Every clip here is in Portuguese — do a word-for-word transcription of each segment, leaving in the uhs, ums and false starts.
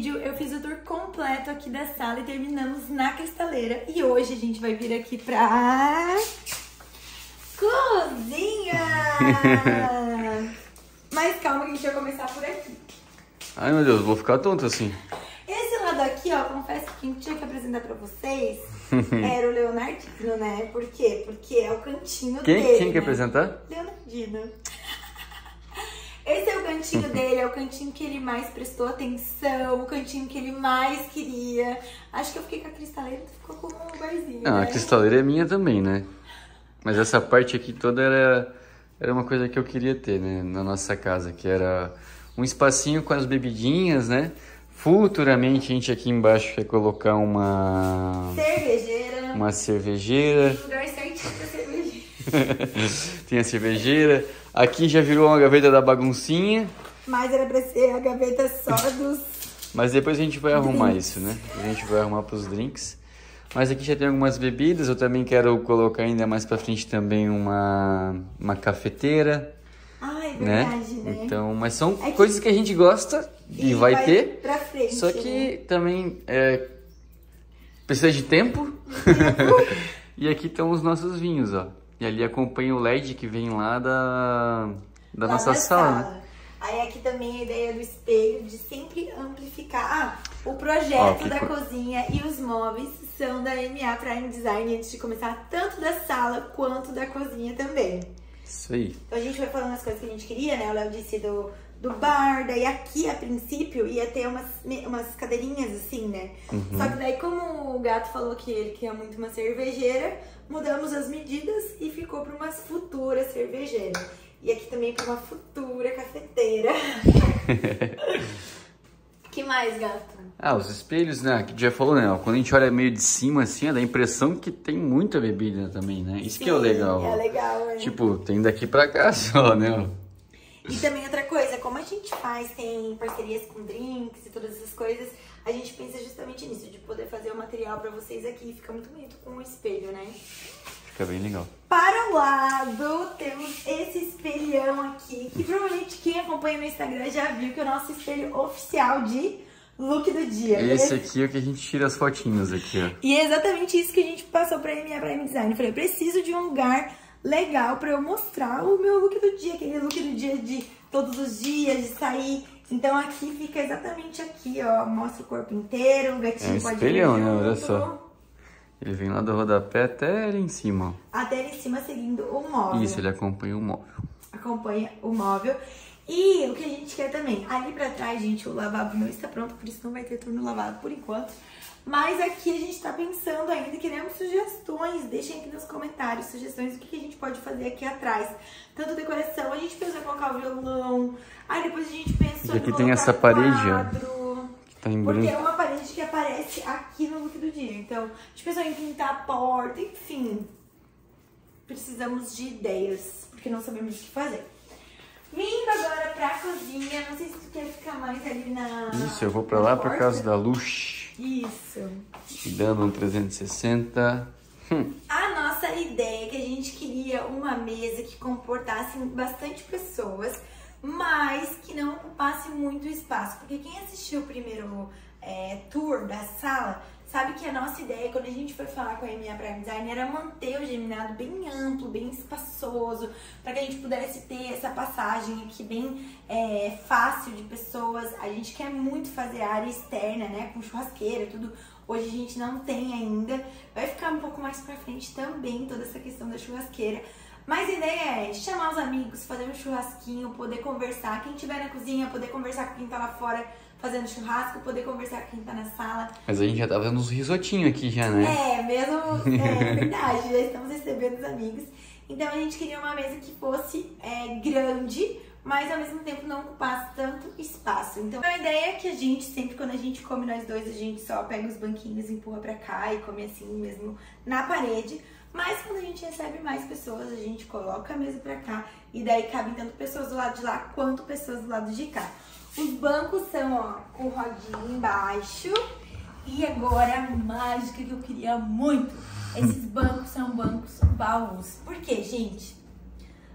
vídeo eu fiz o tour completo aqui da sala e terminamos na cristaleira. E hoje a gente vai vir aqui pra... cozinha! Mas calma que a gente vai começar por aqui. Ai meu Deus, vou ficar tonto assim. Esse lado aqui, ó, confesso que quem tinha que apresentar pra vocês era o Leonardino, né? Por quê? Porque é o cantinho quem, dele, Quem né? quer apresentar? Leonardino. Esse é o cantinho dele, é o cantinho que ele mais prestou atenção, o cantinho que ele mais queria. Acho que eu fiquei com a cristaleira, tu ficou com um barzinho, Ah, né? a cristaleira é minha também, né? Mas essa parte aqui toda era, era uma coisa que eu queria ter, né? Na nossa casa, que era um espacinho com as bebidinhas, né? Futuramente a gente aqui embaixo quer colocar uma... cervejeira. Uma cervejeira. Tem lugar certinho pra cervejeira. Tem a cervejeira. Aqui já virou uma gaveta da baguncinha. Mas era pra ser a gaveta só dos... Mas depois a gente vai arrumar drinks. isso, né? A gente vai arrumar pros drinks. Mas aqui já tem algumas bebidas. Eu também quero colocar ainda mais pra frente também uma, uma cafeteira. Ah, é Né? verdade, né? Então, mas são É que- coisas que a gente gosta e, E vai, vai ter. pra frente, Só que né? também é, precisa de tempo. E aqui estão os nossos vinhos, ó. E ali acompanha o L E D que vem lá da, da Lá nossa na sala, né? Aí aqui também a ideia do espelho de sempre amplificar. Ah, o projeto Ó, que da co- cozinha e os móveis são da M A Prime Design antes de começar, tanto da sala quanto da cozinha também. Isso aí. Então a gente foi falando as coisas que a gente queria, né? O Léo disse do, do bar, daí aqui a princípio ia ter umas, me- umas cadeirinhas assim, né? Uhum. Só que daí como o gato falou que ele queria muito uma cervejeira, mudamos as medidas e ficou para umas futuras cervejeiras. E aqui também para uma futura cafeteira. Que mais, gato? Ah, os espelhos, né? Que já falou, né? Ó, quando a gente olha meio de cima, assim, dá a impressão que tem muita bebida também, né? Isso que é o Sim, legal. É ó. legal, né? Tipo, tem daqui pra cá só, né? ó. E também outra coisa, como a gente faz, tem parcerias com drinks e todas essas coisas, a gente pensa justamente nisso, de poder fazer o material pra vocês aqui. Fica muito bonito com o espelho, né? Fica bem legal. Para o lado, temos esse espelhão aqui, que provavelmente quem acompanha no Instagram já viu que é o nosso espelho oficial de look do dia. Esse aqui é o que a gente tira as fotinhos aqui, ó. E é exatamente isso que a gente passou pra M A Prime Design. Eu falei, eu preciso de um lugar legal pra eu mostrar o meu look do dia, aquele look do dia de todos os dias, de sair. Então aqui fica exatamente aqui, ó, mostra o corpo inteiro, o gatinho É um pode espelhão, ir né? Olha junto. só. Ele vem lá do rodapé até ali em cima, ó. Até ali em cima seguindo o móvel. Isso, ele acompanha o móvel. Acompanha o móvel. E o que a gente quer também, ali pra trás, gente, o lavabo não está pronto, por isso não vai ter turno lavado por enquanto. Mas aqui a gente tá pensando ainda, queremos sugestões, deixem aqui nos comentários sugestões do que a gente pode fazer aqui atrás. Tanto decoração, a gente pensou em colocar o violão, aí depois a gente pensou E em aqui colocar tem essa parede, ó. quadro, Que tá em porque é branco. uma parede que aparece aqui no look do dia. Então, a gente pensou em pintar a porta, enfim. Precisamos de ideias, porque não sabemos o que fazer. Vindo agora pra cozinha, não sei se tu quer ficar mais ali na... Isso, eu vou pra na lá por porta. causa da luz. Isso. Dando um trezentos e sessenta. Hum. A nossa ideia é que a gente queria uma mesa que comportasse bastante pessoas, mas que não ocupasse muito espaço. Porque quem assistiu o primeiro é, tour da sala sabe que a nossa ideia, quando a gente foi falar com a M A Prime Design, era manter o geminado bem amplo, bem espaçoso, para que a gente pudesse ter essa passagem aqui bem é, fácil de pessoas. A gente quer muito fazer área externa, né, com churrasqueira, tudo. Hoje a gente não tem ainda. Vai ficar um pouco mais pra frente também toda essa questão da churrasqueira. Mas a ideia é chamar os amigos, fazer um churrasquinho, poder conversar. Quem estiver na cozinha, poder conversar com quem tá lá fora fazendo churrasco, poder conversar com quem tá na sala. Mas a gente já tá fazendo uns risotinhos aqui já, né? É, mesmo, é verdade, já estamos recebendo os amigos. Então a gente queria uma mesa que fosse é, grande, mas ao mesmo tempo não ocupasse tanto espaço. Então a ideia é que a gente, sempre quando a gente come nós dois, a gente só pega os banquinhos, empurra pra cá e come assim mesmo na parede. Mas quando a gente recebe mais pessoas, a gente coloca a mesa pra cá e daí cabem tanto pessoas do lado de lá quanto pessoas do lado de cá. Os bancos são, ó, com rodinha embaixo. E agora a mágica que eu queria muito. Esses bancos são bancos baús. Por quê, gente?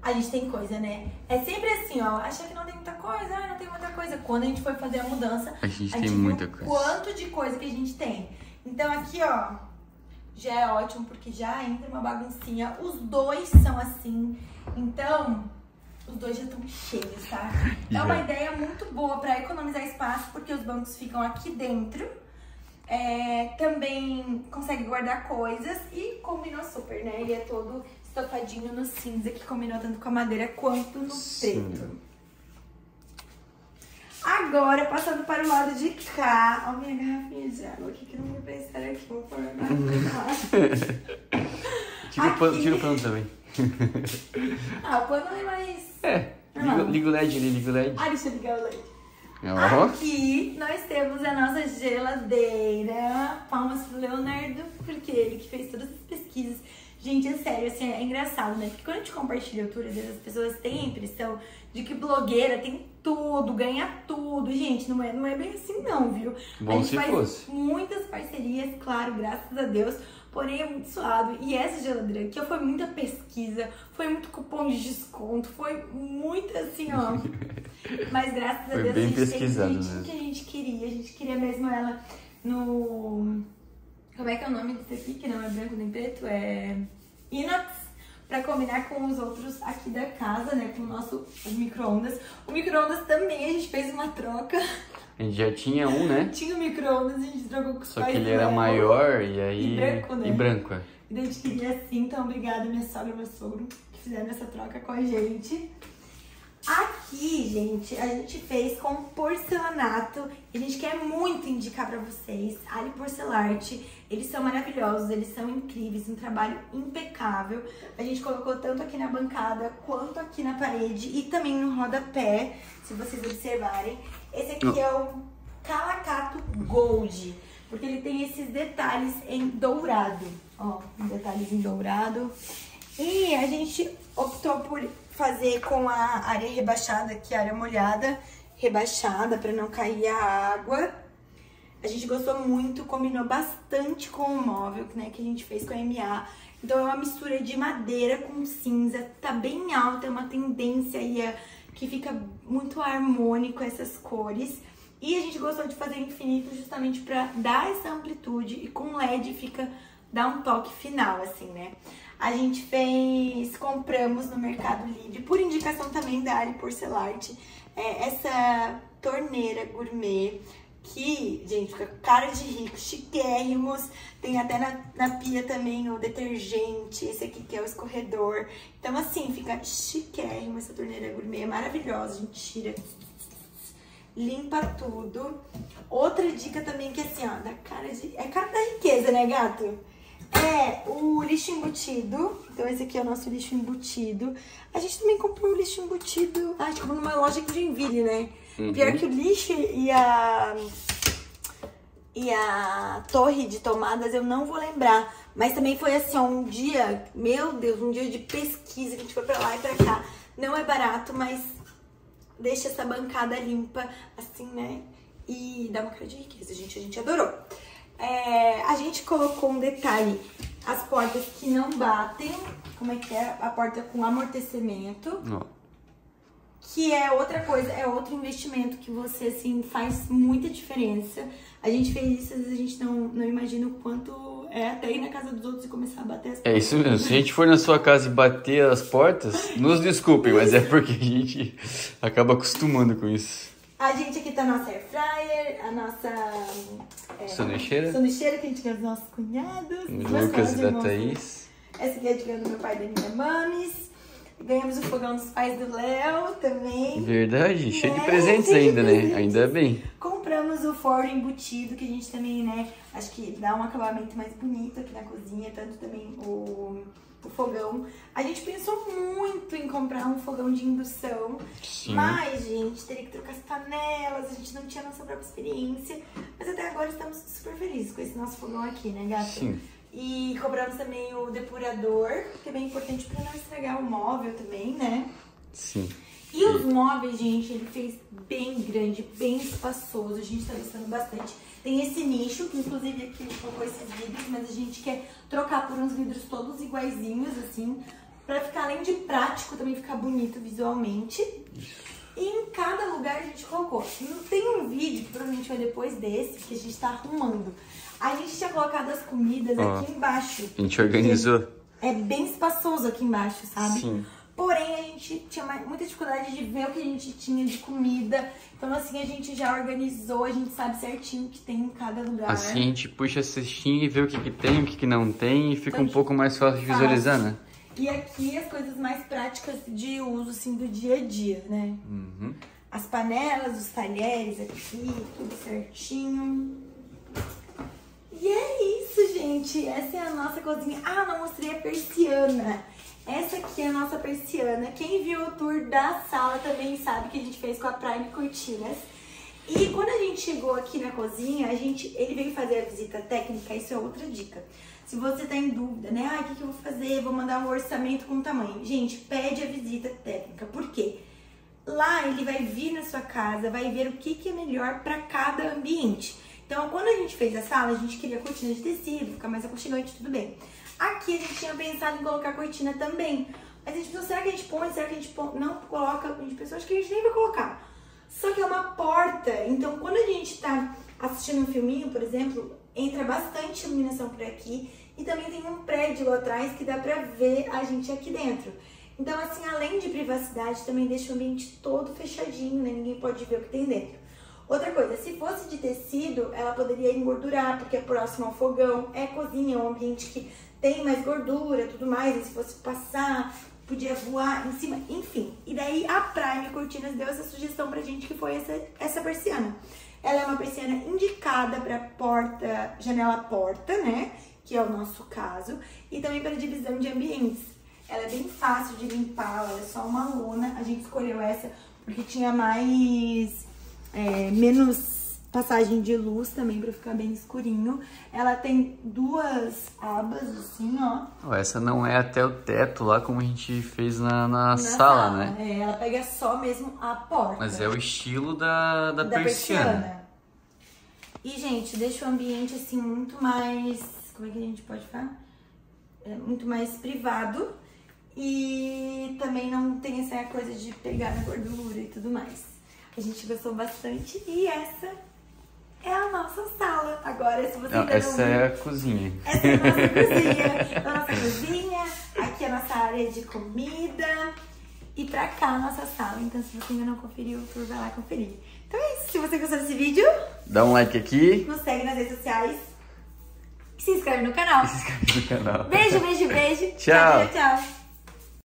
A gente tem coisa, né? É sempre assim, ó, acha que não tem muita coisa, ah, não tem muita coisa. Quando a gente foi fazer a mudança, A gente a tem gente muita viu coisa. quanto de coisa que a gente tem. Então aqui, ó, já é ótimo, porque já entra uma baguncinha. Os dois são assim, então os dois já estão cheios, tá? É Já. uma ideia muito boa pra economizar espaço, porque os bancos ficam aqui dentro. É, também consegue guardar coisas e combinou super, né? Ele é todo estofadinho no cinza, que combinou tanto com a madeira quanto no Sim. preto. Agora, passando para o lado de cá, ó, minha garrafinha de água aqui, que não me emprestaram aqui, vou pôr a garrafa. Tira o pano, Aqui. tira o pano também. Ah, o pano é mais... É, liga, Não. liga o L E D ali, liga o L E D. Ah, deixa eu ligar o leite. Ó. Aqui nós temos a nossa geladeira. Palmas pro Leonardo, porque ele que fez todas as pesquisas. Gente, é sério, assim, é engraçado, né? Porque quando a gente compartilha tudo, às vezes as pessoas têm a impressão de que blogueira tem tudo, ganha tudo. Gente, não é, não é bem assim não, viu? Bom a gente se faz fosse. muitas parcerias, claro, graças a Deus. Porém, é muito suave. E essa geladeira aqui, ó, foi muita pesquisa, foi muito cupom de desconto, foi muito assim, ó. Mas graças a Foi Deus bem a gente teve pesquisado o jeitinho mesmo. que a gente queria. A gente queria mesmo ela no... Como é que é o nome disso aqui, que não é branco nem preto? É inox, pra combinar com os outros aqui da casa, né? Com o nosso micro-ondas. O micro-ondas também, a gente fez uma troca. A gente já tinha um, né? Tinha o micro-ondas, a gente trocou com os Só pais que ele do era Léo. maior e aí... E branco, né? E branco, é. E daí a gente queria assim, então obrigada minha sogra e meu sogro que fizeram essa troca com a gente. Aqui, gente, a gente fez com porcelanato. E a gente quer muito indicar pra vocês Ali Porcelarte. Eles são maravilhosos, eles são incríveis, um trabalho impecável. A gente colocou tanto aqui na bancada quanto aqui na parede e também no rodapé, se vocês observarem. Esse aqui é o Calacato Gold, porque ele tem esses detalhes em dourado. Ó, detalhes em dourado. E a gente optou por fazer com a área rebaixada, que é a área molhada, rebaixada para não cair a água. A gente gostou muito, combinou bastante com o móvel, né, que a gente fez com a M A. Então é uma mistura de madeira com cinza, tá bem alta, é uma tendência aí a, que fica muito harmônico essas cores. E a gente gostou de fazer infinito justamente para dar essa amplitude e com L E D fica, dá um toque final, assim, né? A gente fez, compramos no Mercado Livre, por indicação também da Ali Porcelarte, é, essa torneira gourmet, que, gente, fica cara de rico, chiquérrimos. Tem até na, na pia também o detergente, esse aqui que é o escorredor. Então, assim, fica chiquérrimo essa torneira gourmet, é maravilhosa. A gente tira, limpa tudo. Outra dica também que, assim, ó, da cara de... É cara da riqueza, né, gato? É o lixo embutido. Então esse aqui é o nosso lixo embutido. A gente também comprou o lixo embutido. Ah, a gente comprou numa loja aqui de Joinville, né? Uhum. Pior que o lixo e a... E a torre de tomadas eu não vou lembrar. Mas também foi assim, ó, um dia... Meu Deus, um dia de pesquisa que a gente foi pra lá e pra cá. Não é barato, mas deixa essa bancada limpa, assim, né? E dá uma cara de riqueza, gente. A gente adorou. É, a gente colocou um detalhe, as portas que não batem, como é que é? A porta com amortecimento, Ó. que é outra coisa, é outro investimento que você, assim, faz muita diferença. A gente fez isso, às vezes a gente não, não imagina o quanto é até ir na casa dos outros e começar a bater as portas. É isso mesmo, se a gente for na sua casa e bater as portas, nos desculpem, mas é porque a gente acaba acostumando com isso. A gente aqui tá a nossa air fryer, a nossa é, Sanduicheira. sanduicheira que a gente ganhou dos nossos cunhados. O meus Lucas e da irmãos. Thaís. Essa aqui é de ganho do meu pai e da minha mames. Ganhamos o fogão dos pais do Léo também. Verdade, cheio de Né? presentes Cheio de ainda, né? presentes. Ainda bem. Compramos o forno embutido, que a gente também, né, acho que dá um acabamento mais bonito aqui na cozinha, tanto também o, o fogão. A gente pensou muito em comprar um fogão de indução, Sim. mas, gente, teria que trocar as panelas, a gente não tinha nossa própria experiência, mas até agora estamos super felizes com esse nosso fogão aqui, né, gata? Sim. E compramos também o depurador, que é bem importante para não estragar o móvel também, né? Sim. E os móveis, gente, ele fez bem grande, bem espaçoso, a gente tá gostando bastante. Tem esse nicho, que inclusive aqui ele colocou esses vidros, mas a gente quer trocar por uns vidros todos iguaizinhos, assim, Pra ficar, além de prático, também ficar bonito visualmente. Isso. E em cada lugar a gente colocou. Tem um vídeo, que provavelmente vai depois desse, que a gente tá arrumando. A gente tinha colocado as comidas oh, aqui embaixo. A gente organizou. É bem espaçoso aqui embaixo, sabe? Sim. Porém, a gente tinha muita dificuldade de ver o que a gente tinha de comida. Então, assim, a gente já organizou, a gente sabe certinho o que tem em cada lugar. Assim, a gente puxa a cestinha e vê o que, que tem, o que, que não tem. E fica então, um pouco mais fácil de visualizar, né? E aqui as coisas mais práticas de uso, assim, do dia a dia, né? Uhum. As panelas, os talheres aqui, tudo certinho. E é isso, gente. Essa é a nossa cozinha. Ah, não mostrei a persiana. Essa aqui é a nossa persiana. Quem viu o tour da sala também sabe que a gente fez com a Prime Cortinas. E quando a gente chegou aqui na cozinha, a gente, ele veio fazer a visita técnica. Isso é outra dica. Se você tá em dúvida, né? Ah, o que, que eu vou fazer? Vou mandar um orçamento com tamanho. Gente, pede a visita técnica. Por quê? Lá ele vai vir na sua casa, vai ver o que, que é melhor para cada ambiente. Então, quando a gente fez a sala, a gente queria cortina de tecido, ficar mais aconchegante, tudo bem. Aqui a gente tinha pensado em colocar cortina também. Mas a gente pensou, será que a gente põe? Será que a gente põe? Não coloca? A gente pensou, acho que a gente nem vai colocar. Só que é uma porta. Então, quando a gente tá assistindo um filminho, por exemplo, entra bastante iluminação por aqui. E também tem um prédio lá atrás que dá pra ver a gente aqui dentro. Então, assim, além de privacidade, também deixa o ambiente todo fechadinho, né? Ninguém pode ver o que tem dentro. Outra coisa, se fosse de tecido, ela poderia engordurar, porque é próximo ao fogão, é cozinha, é um ambiente que tem mais gordura, tudo mais, e se fosse passar, podia voar em cima, enfim. E daí a Prime Cortinas deu essa sugestão pra gente, que foi essa, essa persiana. Ela é uma persiana indicada para porta, janela-porta, né? Que é o nosso caso, e também para divisão de ambientes. Ela é bem fácil de limpar, ela é só uma lona. A gente escolheu essa porque tinha mais, é, menos passagem de luz também, para ficar bem escurinho. Ela tem duas abas, assim, ó. Essa não é até o teto lá, como a gente fez na, na, na sala, sala, né? É, ela pega só mesmo a porta. Mas é o estilo da, da, da persiana. persiana. E, gente, deixa o ambiente, assim, muito mais... Como é que a gente pode falar? É muito mais privado. E também não tem essa coisa de pegar na gordura e tudo mais. A gente gostou bastante. E essa é a nossa sala. Agora, se você não, ainda essa não viu, é a cozinha. Essa é a nossa cozinha. A nossa cozinha. Aqui é a nossa área de comida. E pra cá a nossa sala. Então, se você ainda não conferiu, vai lá conferir. Então é isso. Se você gostou desse vídeo, dá um like aqui. Nos segue nas redes sociais. E se inscreve no canal. Se inscreve no canal. Beijo, beijo, beijo. Tchau, tchau, tchau.